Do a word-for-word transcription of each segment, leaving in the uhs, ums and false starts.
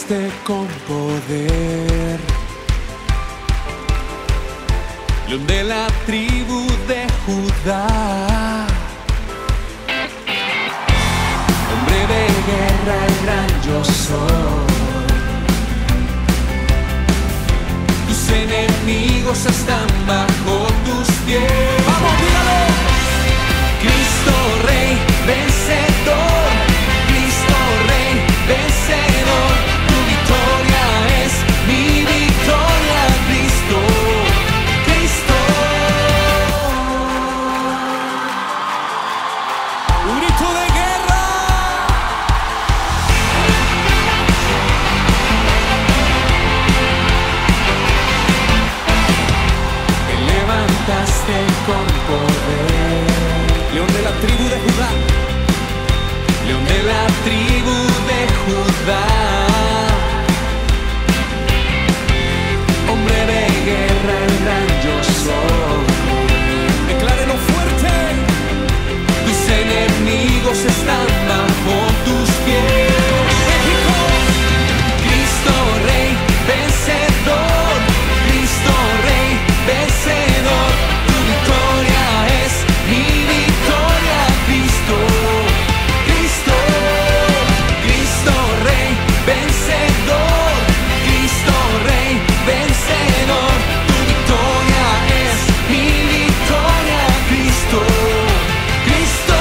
levantaste con poder, León de la tribu de Judá, hombre de guerra, el gran yo soy. Tus enemigos están bajo tus pies. ¡Vamos, dígalo! Cristo Rey, vencedor. Cristo Rey, vencedor. Tu victoria es mi victoria, Cristo. Cristo. Un grito de guerra. Te levantaste con poder, León de la tribu de Judá, León de la tribu de Judá, hombre de guerra, el gran yo soy. Declárelo fuerte. Tus enemigos están bajo tus pies. México. Cristo Rey, vencedor. Cristo Rey, vencedor. Tu victoria es mi victoria, Cristo. Cristo. Cristo Rey, vencedor. Cristo Rey, vencedor. Tu victoria es mi victoria, Cristo. Cristo.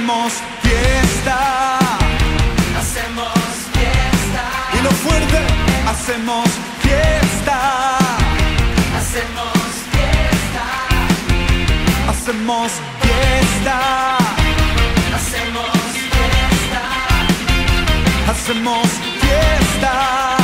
hacemos fiesta, hacemos fiesta, y lo fuerte, hacemos fiesta, hacemos fiesta, hacemos fiesta, hacemos fiesta, hacemos fiesta.